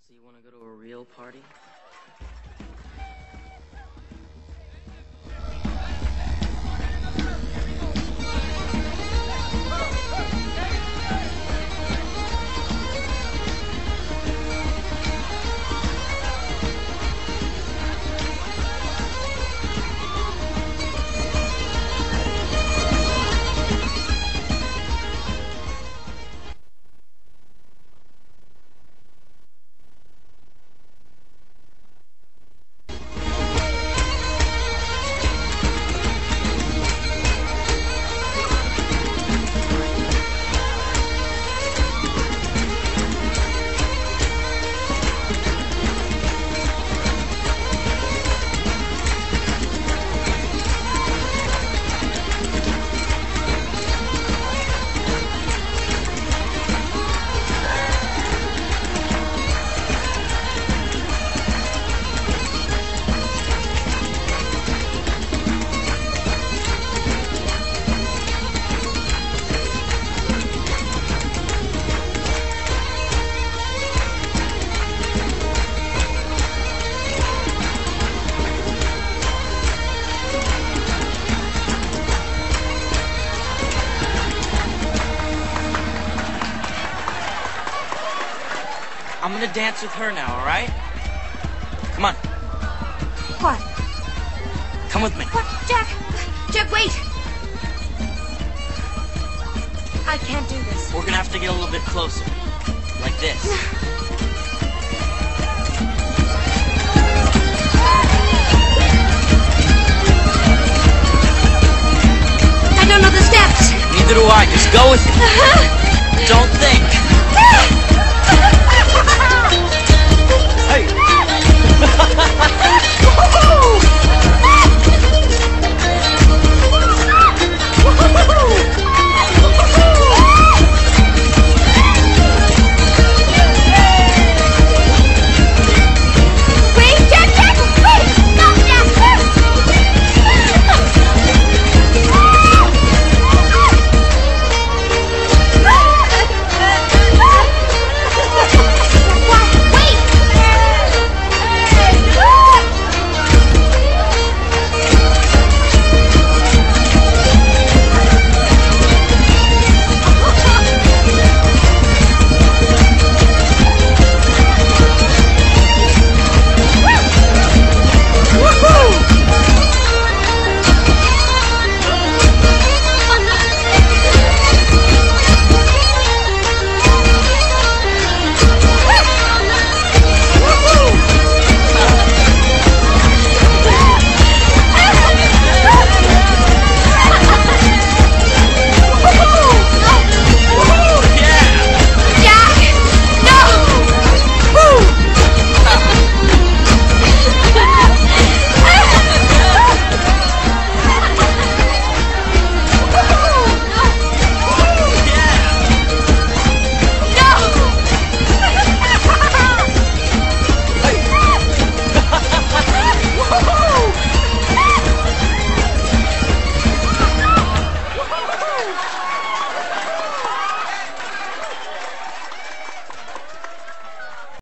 So you want to go to a real party? I'm gonna dance with her now, alright? Come on. What? Come with me. What? Jack! Jack, wait! I can't do this. We're gonna have to get a little bit closer. Like this. I don't know the steps. Neither do I. Just go with me. Don't think. Hey!